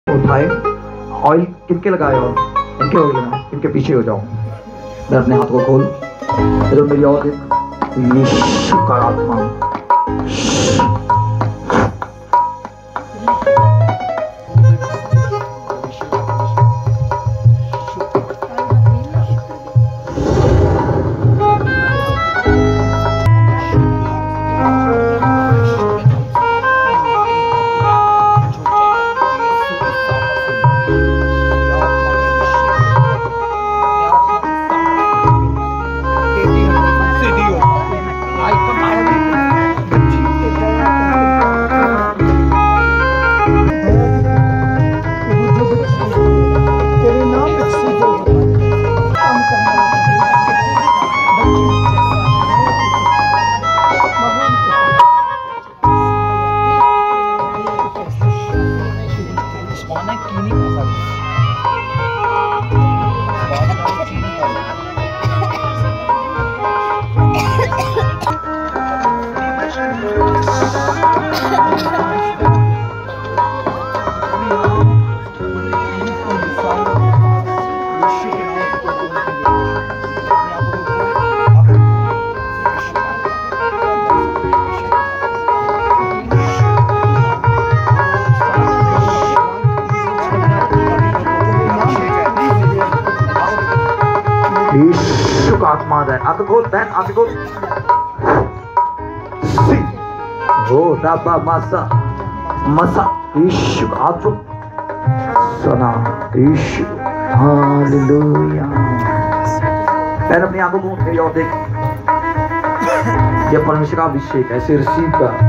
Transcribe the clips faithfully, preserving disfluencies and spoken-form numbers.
उठाए, ऑयल किनके लगाए और इनके ऑयल लगाए, इनके पीछे हो जाओ। मैं अपने हाथ को खोल, इधर मेरी और यीशु का आत्मा यीशु का आत्मा आ जाए। आंखें खोल बहन, आंखें खोल। सी हो राबा मासा मसा यीशु का आत्मा सना यीशु हालेलुया। बहन अपनी आंखों को मेरी ओर देख, ये परमेश्वर का अभिषेक है, इसे रिसीव कर।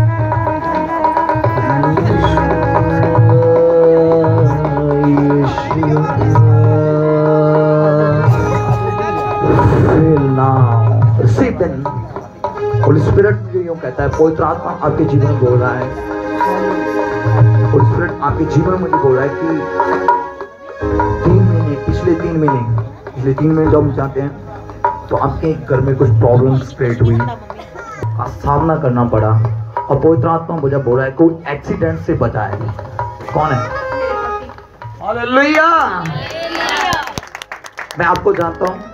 होली स्पिरिट मुझे यूं कहता है, पवित्र आत्मा आपके जीवन में बोल रहा है, होली स्पिरिट आपके जीवन में मुझे बोल रहा है कि तीन महीने पिछले तीन महीने पिछले तीन महीने जब हम जाते हैं तो आपके घर में कुछ प्रॉब्लम्स क्रिएट हुई, का सामना करना पड़ा, और पवित्र आत्मा मुझे बोल रहा है कोई एक्सीडेंट से बचा है। कौन है? हालेलुया। मैं आपको जानता हूं,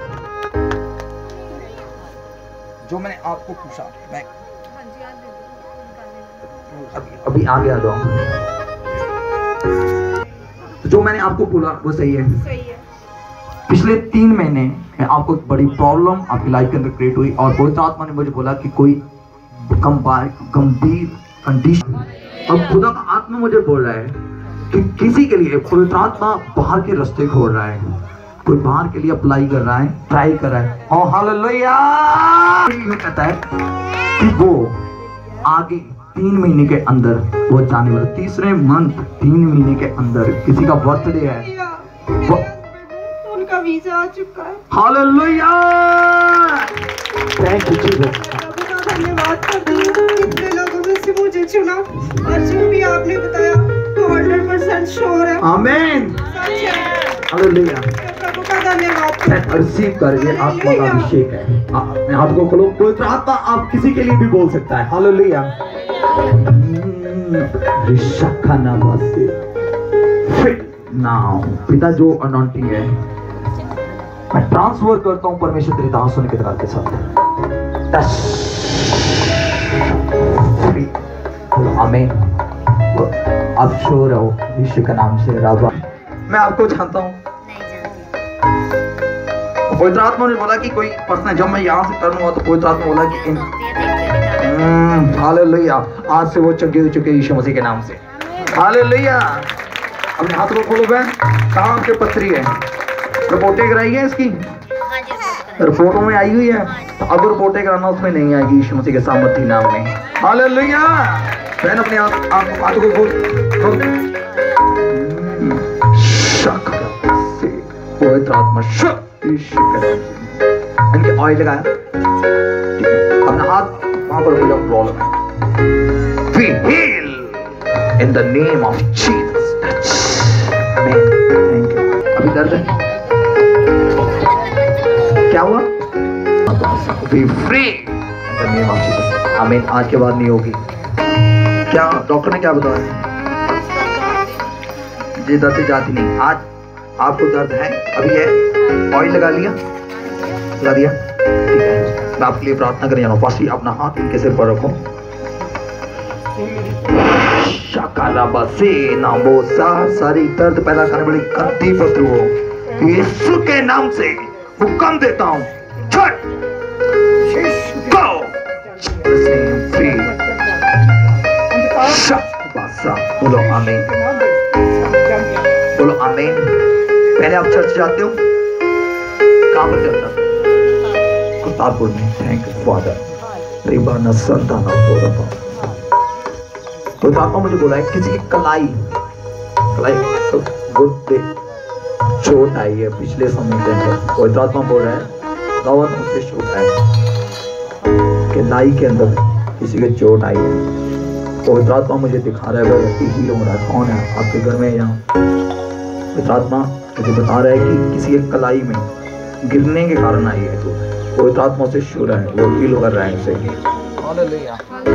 जो मैंने आपको पूछा, मैं अभी अभी आगे आ जाऊं, तो जो मैंने आपको बोला वो सही है, सही है। पिछले तीन महीने में आपको एक बड़ी प्रॉब्लम आपकी लाइफ के अंदर क्रिएट हुई, और पवित्र आत्मा ने मुझे बोला कि कोई गंभीर कंडीशन, अब खुदा का आत्मा मुझे बोल रहा है कि किसी के लिए पवित्र आत्मा बाहर के रास्ते खोल रहा है, कोई बाहर के लिए अप्लाई कर रहा है, ट्राई कर रहा है। और हालेलुया कहता है कि वो आगे तीन महीने के अंदर वो जाने वाला, तीसरे मंथ तीन महीने के अंदर किसी का बर्थडे है, वो उनका वीजा आ चुका है। हालेलुया। Thank you Jesus. धन्यवाद करती हूँ, इतने लोगों में से मुझे चुना, और जो भी आपने बताया वो हंड्रेड परसेंट श्योर है। आमीन। हालेलुया। धन्यवाद। रिसीव कर, ये आत्मा का अभिषेक है। अपने हाथ को खोलो, पवित्र आत्मा आप किसी के लिए भी बोल सकता है। हालेलुया। पिता जो अनॉइंटिंग है मैं ट्रांसफर करता हूं परमेश्वर तेरे दासों के तरफ के साथ। आमीन। आप श्योर हो यीशु के नाम से? राबा मैं आपको जानता हूं, पवित्र आत्मा ने बोला कि कोई पर्सन, जब मैं यहाँ से टर्न हुआ तो पवित्र आत्मा बोला कि हालेलुया आज से वो चंगे हो चुके यीशु मसीह के नाम से। हालेलुया। अपने हाथ को खोलो बहन, कहाँ आपके पत्री है? रिपोर्टें कराई है इसकी, फोटो में आई हुई है, तो अगर रिपोर्टें कराना उसमें नहीं आएगी यीशु मसीह के सामर्थी नाम में। हालेलुया। बहन अपने हाथ को खोल, पवित्र आत्मा इनके ऑयल लगाया, अपना हाथ वहां पर कोई प्रॉब्लम है, we heal in the name of Jesus। आमीन। Thank you. अभी दर्द है? क्या हुआ? be free in the name of Jesus। आमीन। आज के बाद नहीं होगी। क्या डॉक्टर ने क्या बताया? ये दर्द जाती नहीं। आज आपको दर्द है, अभी है, ऑयल लगा लिया, लगा दिया, ठीक है। मैं आपके लिए प्रार्थना करने जा रहा हूँ। पास ही अपना हाथ इनके सिर पर रखो। सारी दर्द पैदा करने वाली गंदी बदबू यीशु के नाम से हुक्म देता हूँ, छट गो। बोलो आमीन, बोलो आमीन। पहले आप चर्च जाते हो, कहाँ पर जाता? कुताबपुर में। Thank you father. रिबाना संताना बोलता। तो आपको मुझे बोला है किसी की कलाई कलाई तो गुर्दे चोट आई है पिछले समय के अंदर। कोई आत्मा बोल रहा है गवन उससे चोट आई कि लाई के अंदर किसी के चोट आई है। पवित्र आत्मा मुझे दिखा रहा है वो व्यक्ति हील हो रहा है। कौन है आपके घर में? यहाँ पवित्र आत्मा मुझे बता रहा है कि किसी एक कलाई में गिरने के कारण आई है। तो पवित्र आत्मा से छू रहा है, वो हील कर रहा है उसे। Hallelujah,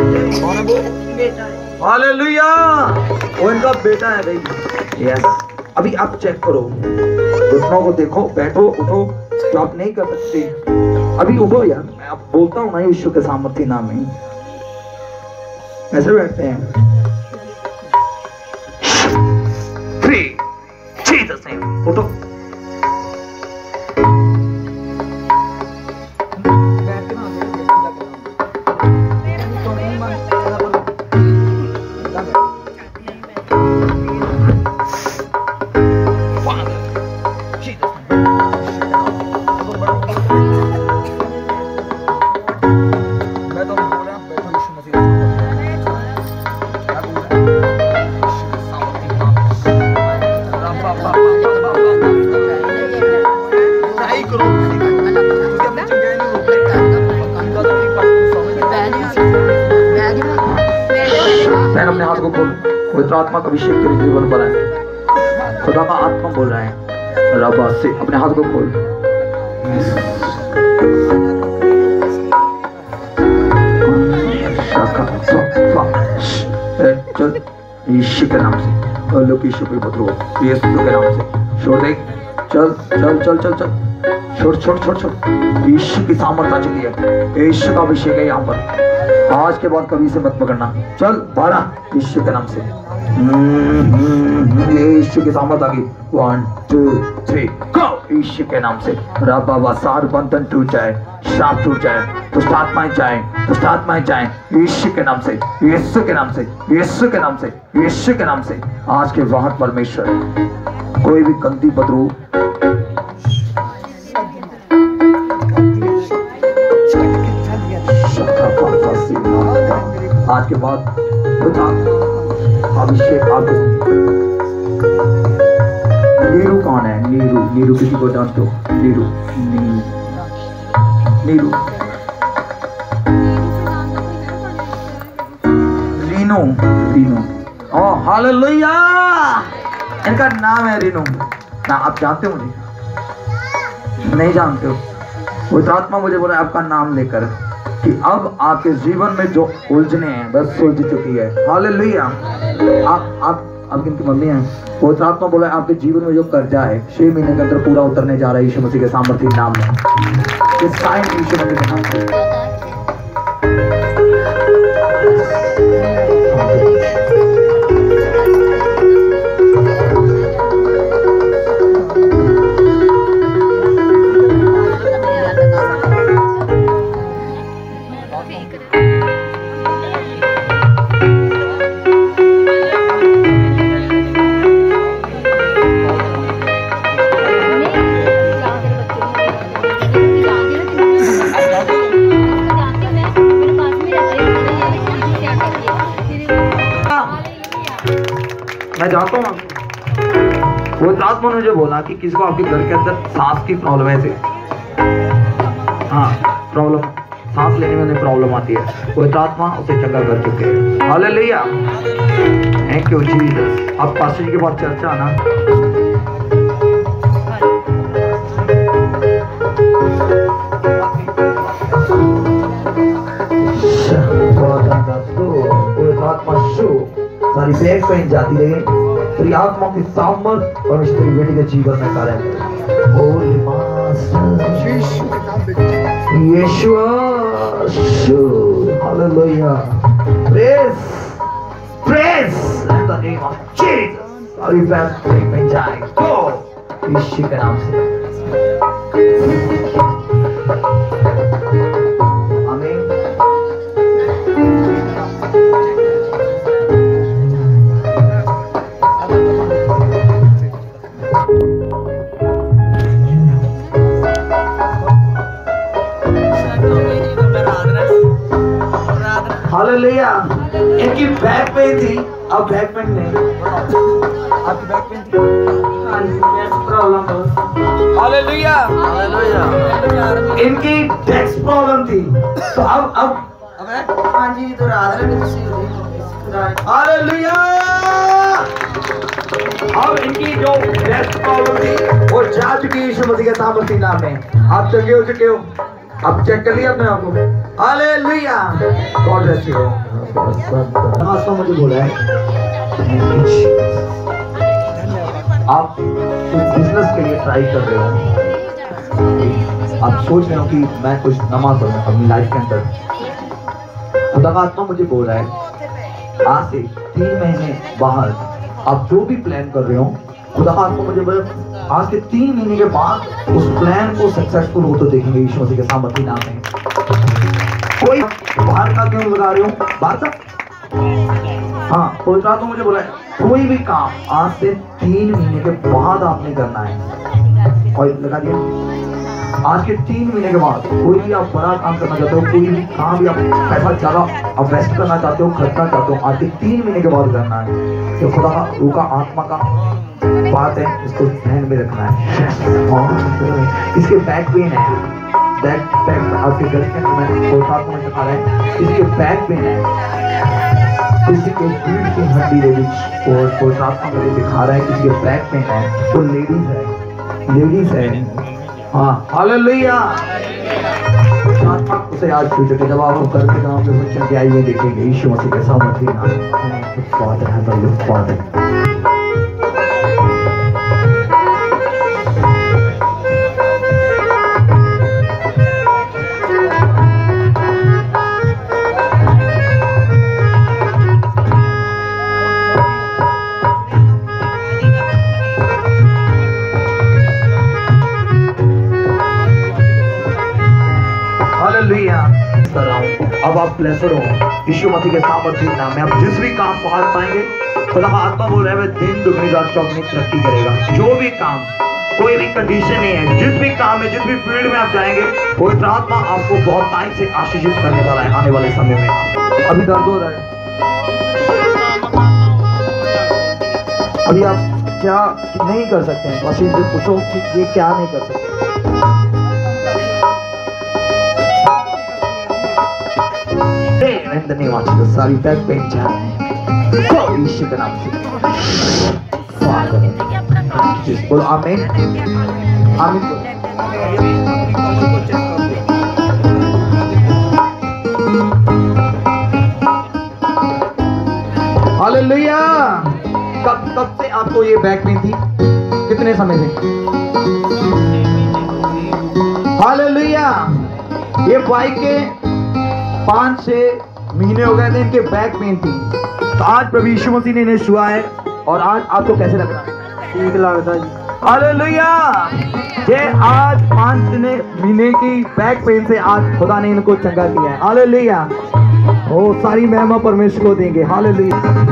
hallelujah. वो इनका बेटा है भाई। यस। अभी आप चेक करो, घुटनों को देखो, बैठो उठो जो आप नहीं कर सकते, अभी उठो यार। मैं आप बोलता हूँ ना यीशु के सामर्थ्य नाम में, ऐसे बैठते हैं। थ्री जीसस नेम, उठो। अपने हाथ को खोल। पवित्र आत्मा का अभिषेक तेरे जीवन पर है। खुदा का आत्मा बोल रहा है रबा से, अपने हाथ को खोल। चल यीशु के नाम से, लोग यीशु पे पत्रो, यीशु के नाम से छोड़ दे। चल चल चल चल चल छोड़ छोड़ छोड़ छोड़। यीशु की सामर्थ्य चली है, यीशु का अभिषेक है यहाँ पर। आज के बाद कभी से मत पकड़ना। चल बारह यीशु के नाम से, यीशु की सामर्थ्य आ गई। One two three go. यीशु के नाम से रबा सार बंधन टूट जाए, श्राप टूट जाए, दुष्ट आत्माएं जाए, दुष्ट आत्माएं जाए यीशु के नाम से, यीशु के नाम से, यीशु के नाम से, यीशु के नाम से। आज के बाद परमेश्वर कोई भी गंदी बदबू आज के बाद अभिषेक आपके। नीरू कौन है? नीरू, नीरू किसी को जानते हो? नीरू, नीरू, नीरू, रीनू, रीनू। ओह हालेलुया, इनका नाम है रीनू। ना आप जानते हो? मुझे नहीं जानते हो। वो आत्मा मुझे बोला आपका नाम लेकर कि अब आपके जीवन में जो उलझने हैं बस सुलझ चुकी है। हालेलुया। आप आप आपकी इनकी मम्मी हैं। वो आत्मा बोला आपके जीवन में जो कर्जा है छह महीने के अंदर पूरा उतरने जा रहा है यीशु मसीह के सामर्थ्य नाम में। इस टाइम यीशु मसीह के नाम से मैं जाता हूँ। वो आत्मा ने मुझे बोला कि किसी को आपके घर के अंदर सांस की प्रॉब्लम है, हाँ प्रॉब्लम, सांस लेने में प्रॉब्लम आती है। वो आत्मा उसे चंगा कर चुके हैं। Hallelujah, thank you Jesus. अब पास्टर जी के पास चर्चा आना। सारी बैक पेन जाती रही, तेरी आत्मा की सामर्थ और तेरी बेटी के जीवन में कार्य करे। होली मास्टर यीशु hallelujah praise praise in the name of Jesus. और ये बात में जाए तो यीशु के नाम से आमीन। हालेलुया। इनकी बैक पेन थी, अब बैक पेन नहीं। आपकी बैक पेन थी? हाँ जी, प्रॉब्लम। Hallelujah hallelujah. इनकी डेस्क प्रॉब्लम थी, तो अब अब अब हाँ जी तो रात में हालेलुया। अब इनकी जो डेस्क प्रॉब्लम थी वो जा चुकी है यीशु मसीह के सामर्थी नाम में। आप चंगे हो चुके हो, अब चेक कर लिया अपने आप को। Hallelujah. God bless you. Aastha मुझे बोला है आप बिजनेस के लिए ट्राई कर रहे हो, आप सोच रहे हो कि मैं कुछ नमाज पढ़ूं अपनी लाइफ के अंदर। खुदा का आत्मा मुझे बोल रहा है आज से तीन महीने बाहर आप जो भी प्लान कर रहे हो, खुदा का आत्मा मुझे बोल आज के तीन महीने के बाद उस प्लान को सक्सेसफुल हो तो देखेंगे यीशु मसीह के सामर्थी नाम में। कोई बाहर का क्यों लगा रहे हो, बाहर का हाँ कोई रात तो मुझे बोला है कोई भी काम आज से तीन महीने के बाद आपने करना है। और लगा दिया आज के तीन महीने के बाद कोई भी आप बड़ा काम करना चाहते हो, कोई भी काम भी आप पैसा ज्यादा आप वेस्ट करना चाहते हो, खर्चना चाहते हो, आज के तीन महीने के बाद करना है। तो खुदा का आत्मा का बात है, इसको ध्यान में रखना है। इसके बैक पेन है, बैक बैक आपके गर्लफ्रेंड में कोई साथ में दिखा रहा है, इसके बैक पेन है, किसी के पीठ की हड्डी दे बीच और कोई साथ में मुझे दिखा रहा है किसी के बैक पेन है, वो लेडीज है, लेडीज है। हाँ हालेलुया। उसे आज फ्यूचर के जब आप करके जब आप बच्चों के आई हुए देखेंगे यीशु मसीह के सामर्थी नाम। फादर है द फादर। अब आप ब्लेस्ड हो यीशु मसीह के सामर्थी नाम में। आप जिस भी काम को हाथ पाएंगे, खुदा का आत्मा बोल रहा है वह दिन दुगनी रात चौगुनी तरक्की करेगा। जो भी काम, कोई भी कंडीशन नहीं है, जिस भी काम में, जिस भी फील्ड में आप जाएंगे, पवित्र आत्मा आपको बहुत टाइम से आशीषित करने वाला है आने वाले समय में। अभी दर्द हो रहा है, अभी आप क्या नहीं कर सकते हैं, बस इनसे पूछो कि ये क्या नहीं कर सकते। In the name of Jesus, सारी बैक पेन जा यीशु के नाम से। Father, बोलो आमीन, आमीन। हालेलुया। कब कब से आपको ये बैक पेन थी, कितने समय से? हालेलुया। ये बाइक के पांच छह महीने हो गए थे, इनके बैक पेन थी, तो आज प्रभु यीशु मसीह ने इन्हें छुआ है। और आज आपको कैसे लग रहा है? ठीक लग रहा है। हालेलुया। ये आज पांच महीने की बैक पेन से आज खुदा ने इनको चंगा किया है। हालेलुया। ओ सारी महिमा परमेश्वर को देंगे। Hallelujah.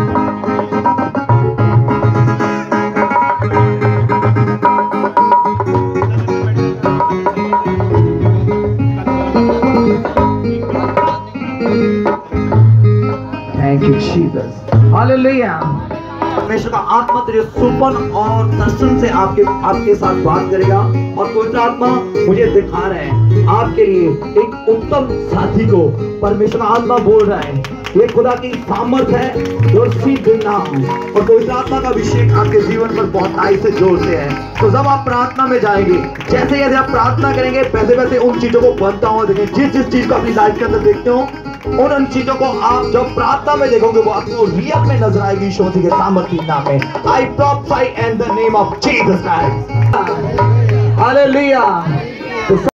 Thank you Jesus. Hallelujah. परमेश्वर का आत्मा तेरे सुपन और दर्शन से आपके आपके साथ बात करेगा। और पवित्र आत्मा मुझे दिखा रहा है आपके लिए एक उत्तम साथी को परमेश्वर का आत्मा बोल रहा है। ये खुदा की सामर्थ है जो सीख देना, और पवित्र आत्मा का अभिषेक आपके जीवन पर बहुत आई से जोर से है। तो जब आप प्रार्थना में जाएंगे, जैसे जैसे आप प्रार्थना करेंगे वैसे वैसे उन चीजों को बनता हुआ देखें। जिस जिस चीज को अपनी लाइफ के अंदर देखते हो उन उन चीजों को आप जब प्रार्थना में देखोगे वो आपको रियल में नजर आएगी यीशु मसीह के सामर्थ्य के नाम में। I prophesy in the name of Jesus Christ. Hallelujah.